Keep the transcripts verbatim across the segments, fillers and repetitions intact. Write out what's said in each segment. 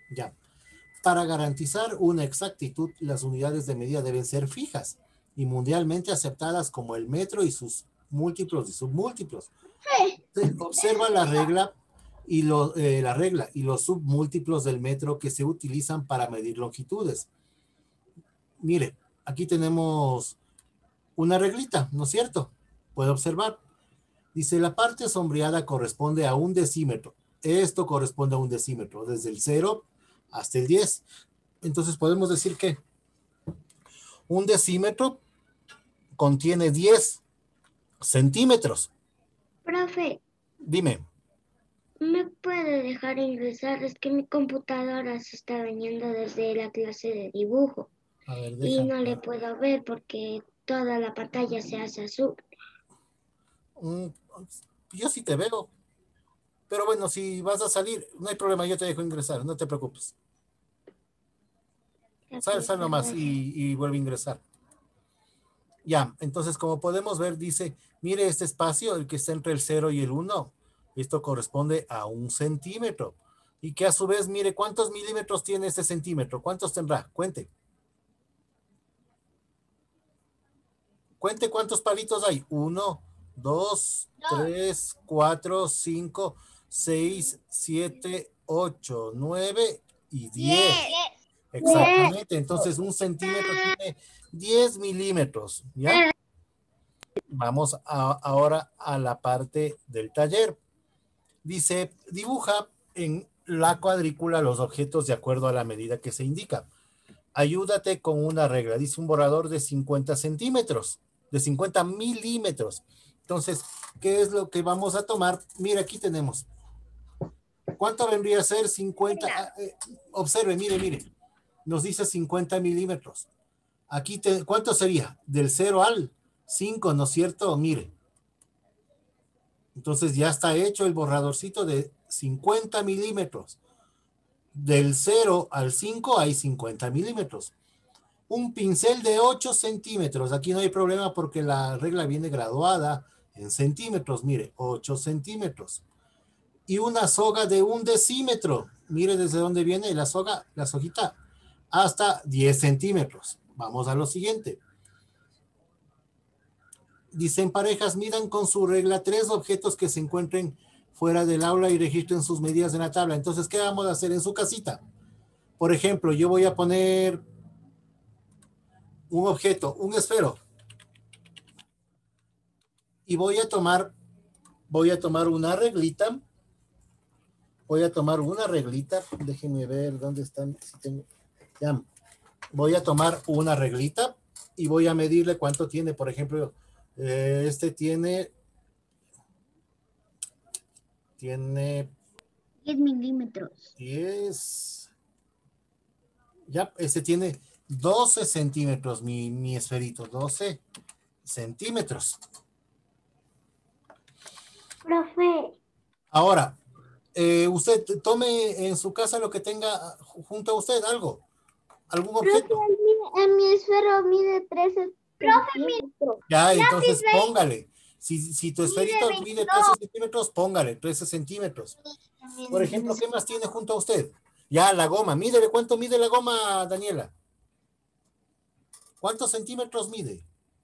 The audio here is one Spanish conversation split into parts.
Ya. Para garantizar una exactitud, las unidades de medida deben ser fijas y mundialmente aceptadas como el metro y sus múltiplos y submúltiplos. Observa la regla y lo, eh, la regla y los submúltiplos del metro que se utilizan para medir longitudes. Mire, aquí tenemos una reglita, ¿no es cierto? Puede observar. Dice, la parte sombreada corresponde a un decímetro. Esto corresponde a un decímetro, desde el cero hasta el diez. Entonces podemos decir que un decímetro contiene diez centímetros. Profe, Dime. ¿me puede dejar ingresar? Es que mi computadora se está viniendo desde la clase de dibujo. A ver, Y déjame. no le puedo ver porque toda la pantalla se hace azul. Mm, yo sí te veo. Pero bueno, si vas a salir, no hay problema, yo te dejo ingresar, no te preocupes. Sal, sal nomás y, y vuelve a ingresar. Ya, entonces como podemos ver, dice, mire este espacio, el que está entre el cero y el uno, esto corresponde a un centímetro. Y que a su vez, mire, ¿cuántos milímetros tiene este centímetro? ¿Cuántos tendrá? Cuente. Cuente cuántos palitos hay. Uno, dos, tres, cuatro, cinco, seis, siete, ocho, nueve y diez. Exactamente. Entonces, un centímetro tiene diez milímetros. ¿Ya? Vamos a, ahora a la parte del taller. Dice, dibuja en la cuadrícula los objetos de acuerdo a la medida que se indica. Ayúdate con una regla. Dice un borrador de cincuenta centímetros, de cincuenta milímetros. Entonces, ¿qué es lo que vamos a tomar? Mira, aquí tenemos. ¿Cuánto vendría a ser cincuenta? Ah, eh, observe, mire, mire. Nos dice cincuenta milímetros. Aquí, te, ¿cuánto sería? Del cero al cinco, ¿no es cierto? Mire. Entonces ya está hecho el borradorcito de cincuenta milímetros. Del cero al cinco hay cincuenta milímetros. Un pincel de ocho centímetros. Aquí no hay problema porque la regla viene graduada en centímetros. Mire, ocho centímetros. Y una soga de un decímetro. Mire desde dónde viene la soga, la soguita, hasta diez centímetros. Vamos a lo siguiente. Dicen parejas, midan con su regla tres objetos que se encuentren fuera del aula y registren sus medidas en la tabla. Entonces, ¿qué vamos a hacer en su casita? Por ejemplo, yo voy a poner un objeto, un esfero. Y voy a tomar, voy a tomar una reglita. Voy a tomar una reglita. Déjenme ver dónde están. Si tengo, ya. Voy a tomar una reglita y voy a medirle cuánto tiene. Por ejemplo, eh, este tiene, tiene diez milímetros. diez. Ya, este tiene doce centímetros, mi, mi esferito, doce centímetros. Profe. Ahora, eh, usted tome en su casa lo que tenga junto a usted, algo, algún objeto. Profe, en mi esfero mide trece centímetros. Ya, entonces póngale. Si, si tu esferito mide trece centímetros, póngale trece centímetros. Por ejemplo, ¿qué más tiene junto a usted? Ya, la goma. Mídele cuánto mide la goma, Daniela. ¿Cuántos centímetros mide?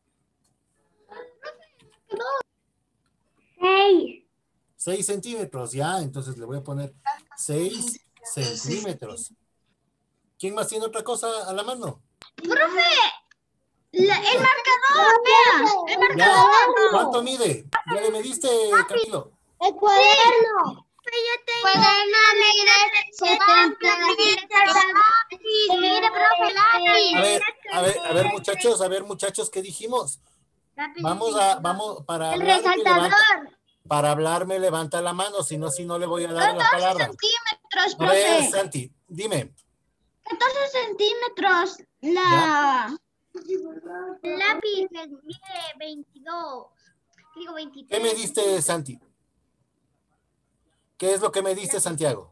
Seis. seis centímetros, ya, entonces le voy a poner seis centímetros. ¿Quién más tiene otra cosa a la mano? ¡Profe! La, el marcador, vea. El marcador. Ya, ¿cuánto mide? ¿Ya le mediste, Camilo? El cuaderno. Cuaderno mide setenta milímetros. Mire, profe, lápiz. A ver, a ver, a ver, muchachos, a ver, muchachos, ¿qué dijimos? Vamos a, vamos, para El hablar, resaltador. levanta, para hablar me levanta la mano, si no, si no le voy a dar la palabra. Centímetros, A ver, profe. Santi, dime. catorce centímetros. La lápiz mide veintidós. Digo veintitrés. ¿Qué me diste, Santi? ¿Qué es lo que me diste, Santiago?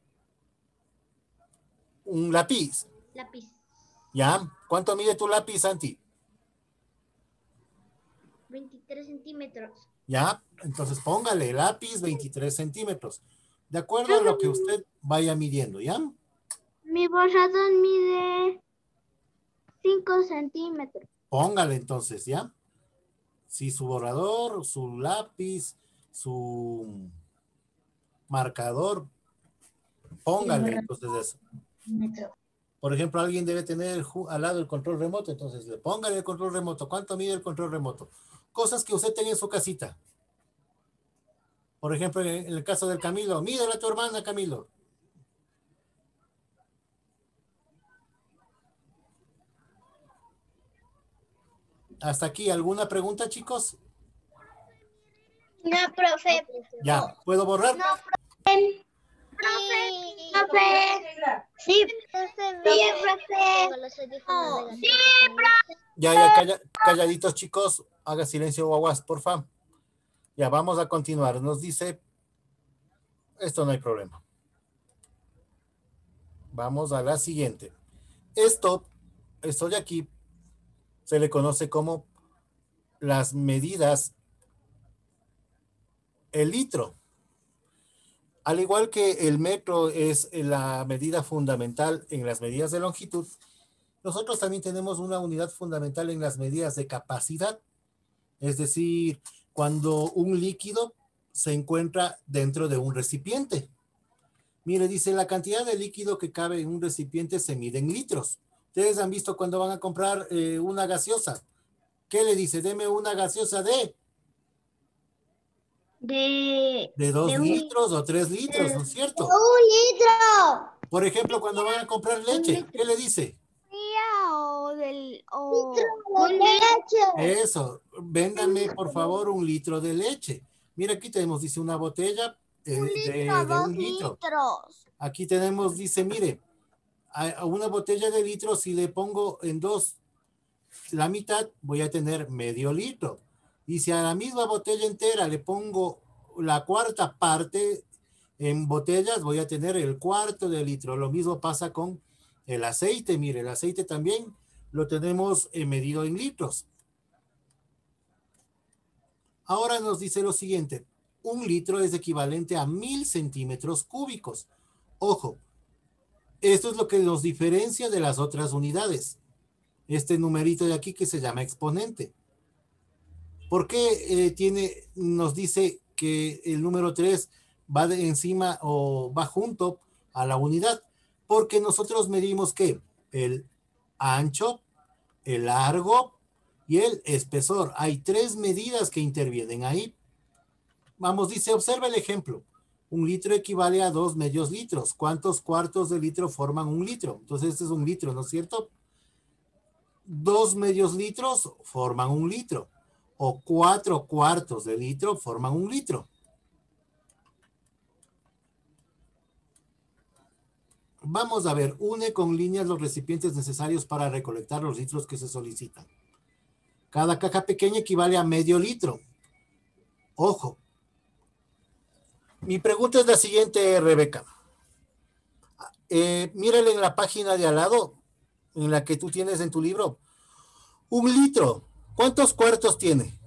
Un lápiz. Lápiz. ¿Ya? ¿Cuánto mide tu lápiz, Santi? veintitrés centímetros. ¿Ya? Entonces póngale lápiz veintitrés centímetros. De acuerdo a lo que usted vaya midiendo, ¿ya? Mi borrador mide cinco centímetros. Póngale entonces, ¿ya? Si su borrador, su lápiz, su marcador, póngale entonces eso. Por ejemplo, alguien debe tener al lado el control remoto, entonces le póngale el control remoto. ¿Cuánto mide el control remoto? Cosas que usted tenga en su casita. Por ejemplo, en el caso del Camilo, mídele a tu hermana, Camilo. Hasta aquí, ¿alguna pregunta, chicos? No, profe. Ya, ¿puedo borrar? No, profe. Profe. Profe. Sí, profe. Sí, profe. Oh, sí, profe. Ya, ya, calla, calladitos, chicos. Haga silencio, guaguas, por favor. Ya, vamos a continuar. Nos dice, esto no hay problema. Vamos a la siguiente. Esto, esto de aquí, se le conoce como las medidas, el litro. Al igual que el metro es la medida fundamental en las medidas de longitud, nosotros también tenemos una unidad fundamental en las medidas de capacidad. Es decir, cuando un líquido se encuentra dentro de un recipiente. Mire, dice, la cantidad de líquido que cabe en un recipiente se mide en litros. Ustedes han visto cuando van a comprar eh, una gaseosa. ¿Qué le dice? Deme una gaseosa de... De... De dos de litros un, o tres litros, de, ¿no es cierto? De un litro. Por ejemplo, cuando van a comprar leche, ¿qué le dice? O del... O, litro de leche. Eso, véndame por favor un litro de leche. Mira, aquí tenemos, dice, una botella eh, un litro, de, de dos un litro. litros. Aquí tenemos, dice, mire, a, a una botella de litro, si le pongo en dos la mitad, voy a tener medio litro. Y si a la misma botella entera le pongo la cuarta parte en botellas, voy a tener el cuarto de litro. Lo mismo pasa con el aceite. Mire, el aceite también lo tenemos eh, medido en litros. Ahora nos dice lo siguiente. Un litro es equivalente a mil centímetros cúbicos. Ojo, esto es lo que nos diferencia de las otras unidades. Este numerito de aquí que se llama exponente. ¿Por qué eh, tiene, nos dice que el número tres va de encima o va junto a la unidad? Porque nosotros medimos ¿qué? El ancho, el largo y el espesor. Hay tres medidas que intervienen ahí. Vamos, dice, observa el ejemplo. Un litro equivale a dos medios litros. ¿Cuántos cuartos de litro forman un litro? Entonces este es un litro, ¿no es cierto? Dos medios litros forman un litro. O cuatro cuartos de litro forman un litro. Vamos a ver, une con líneas los recipientes necesarios para recolectar los litros que se solicitan. Cada caja pequeña equivale a medio litro. Ojo. Mi pregunta es la siguiente, Rebeca. Eh, mírale en la página de al lado, en la que tú tienes en tu libro. Un litro. ¿Cuántos cuartos tiene?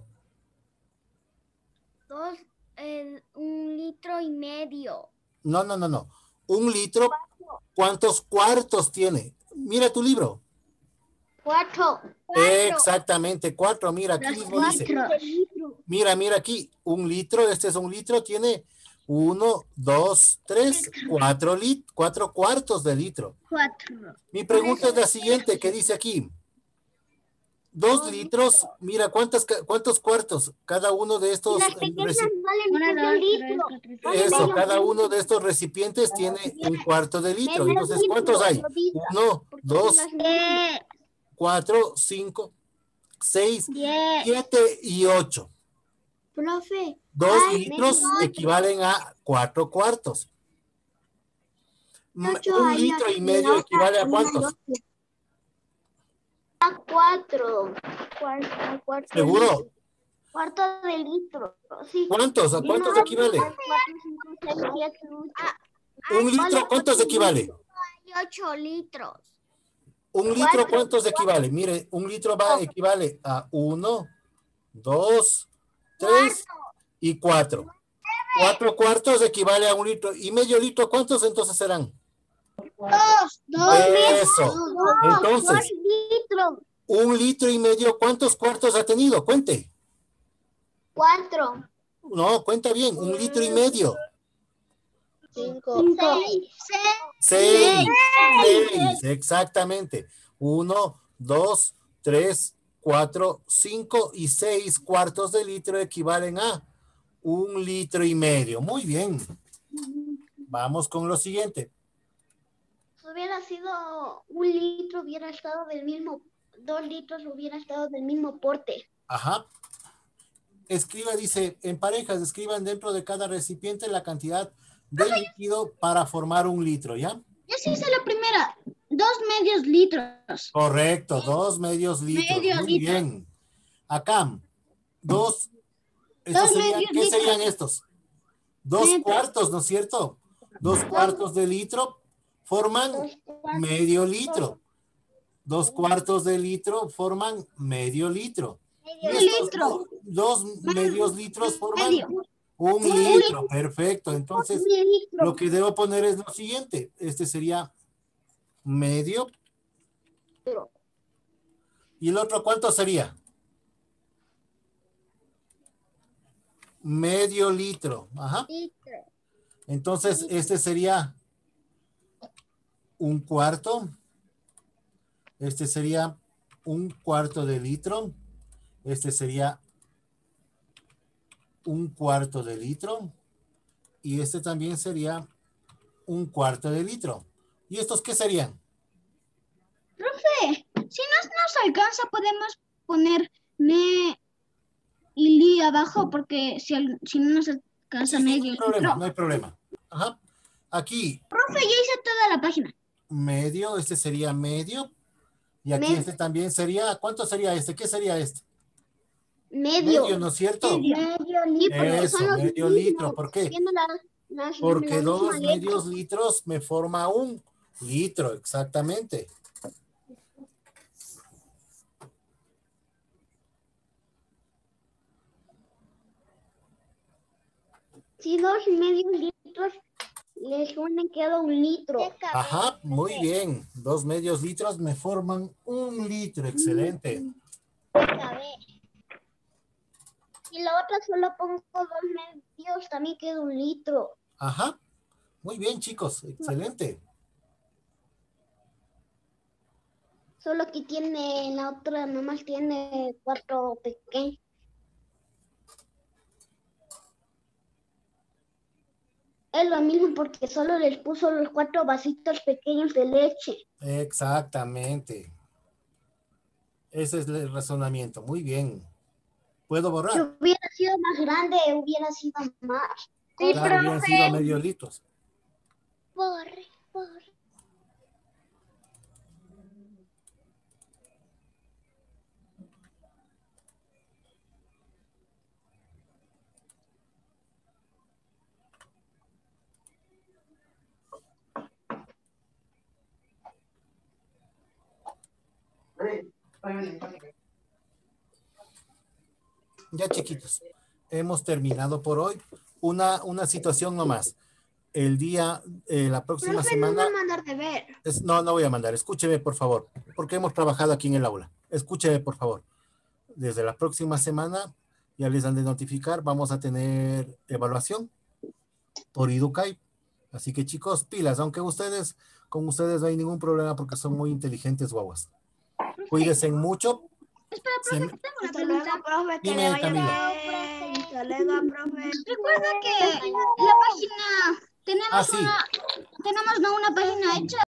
Dos, eh, un litro y medio. No, no, no, no. Un litro, ¿cuántos cuartos tiene? Mira tu libro. Cuatro. Exactamente, cuatro. Mira, aquí mismo dice. Mira, mira aquí. Un litro, este es un litro, tiene uno, dos, tres, cuatro, lit cuatro cuartos de litro. Cuatro. Mi pregunta es la siguiente, ¿qué dice aquí? Dos litros, mira, ¿cuántos, cuántos cuartos? Cada uno de estos... Las pequeñas valen medio litro. Eso, cada uno de estos recipientes tiene un cuarto de litro. Entonces, ¿cuántos hay? Uno, dos, cuatro, cinco, seis, siete y ocho. Profe. Dos litros equivalen a cuatro cuartos. Un litro y medio equivale a ¿cuántos? A cuatro. Cuarto, cuarto ¿Seguro? De litro. Cuarto de litro. Sí. ¿Cuántos? ¿A cuántos no, equivale? cuatro, cinco, seis, siete, ocho. Un litro, ¿cuántos equivale? Ocho litros. Un litro, ¿cuántos equivale? Mire, un litro va equivale a uno, dos, tres y cuatro. Cuatro cuartos equivale a un litro. ¿Y medio litro cuántos entonces serán? Dos, dos Eso. Dos, Entonces, dos litros. un litro y medio, ¿cuántos cuartos ha tenido? Cuente. Cuatro. No, cuenta bien, un litro y medio. Cinco. Seis. Seis. Seis, exactamente. Uno, dos, tres, cuatro, cinco y seis cuartos de litro equivalen a un litro y medio. Muy bien. Vamos con lo siguiente. Si hubiera sido un litro, hubiera estado del mismo, dos litros hubiera estado del mismo porte. Ajá. Escriba, dice, en parejas, escriban dentro de cada recipiente la cantidad de líquido para formar un litro, ¿ya? Ya se hizo la primera. Dos medios litros. Correcto, dos medios litros. Medio Muy litro. bien. Acá, dos, estos Dos serían, medios ¿qué litros. serían estos? Dos Metro. cuartos, ¿no es cierto? Dos cuartos de litro forman Dos cuartos. medio litro. Dos cuartos de litro forman medio litro. Y Medio estos litro. do- dos medios litros forman Medio. un Un litro. Perfecto. Entonces, Medio litro. lo que debo poner es lo siguiente. Este sería medio. ¿Y el otro cuánto sería? Medio litro. Ajá. Litro. Entonces, este sería un cuarto. Este sería un cuarto de litro. Este sería un cuarto de litro. Y este también sería un cuarto de litro. ¿Y estos qué serían? Profe, si no nos alcanza, podemos poner me y li abajo, porque si, al- si no nos alcanza Sí, sí, no medio hay problema, litro. no hay problema. Ajá. Aquí, Profe, ya hice toda la página. medio, este sería medio. Y aquí Me- este también sería, ¿cuánto sería este? ¿Qué sería este? Medio. Medio, ¿no es cierto? Medio, medio litro. Eso, Son los medio mismos. litro. ¿Por qué? Tienen la, las- Porque la misma dos letra. medios litros me forma un litro, exactamente. Si dos medios litros les unen queda un litro. Ajá, muy bien. Dos medios litros me forman un litro, excelente. Y la otra solo pongo dos medios, también queda un litro. Ajá, muy bien, chicos, excelente. Solo que tiene, la otra nomás tiene cuatro pequeños. Es lo mismo porque solo les puso los cuatro vasitos pequeños de leche. Exactamente. Ese es el razonamiento. Muy bien. ¿Puedo borrar? Si hubiera sido más grande, hubiera sido más. Sí, claro, hubieran sido medio litros. Borre, borre. Ya, chiquitos, hemos terminado por hoy. Una, una situación nomás. El día, eh, la próxima Profe, semana... no va a mandar de ver. Es, no, no voy a mandar. Escúcheme, por favor, porque hemos trabajado aquí en el aula. Escúcheme, por favor. Desde la próxima semana, ya les han de notificar, vamos a tener evaluación por Educay. Así que, chicos, pilas, aunque ustedes, con ustedes no hay ningún problema porque son muy inteligentes, guaguas. Cuídense mucho. Espera, profe, Se- tengo una Hasta luego, pregunta. profe, que Dime, le vaya Camila. bien. Hasta luego, profe. Recuerda que la página, tenemos Ah, sí. una, tenemos no una página hecha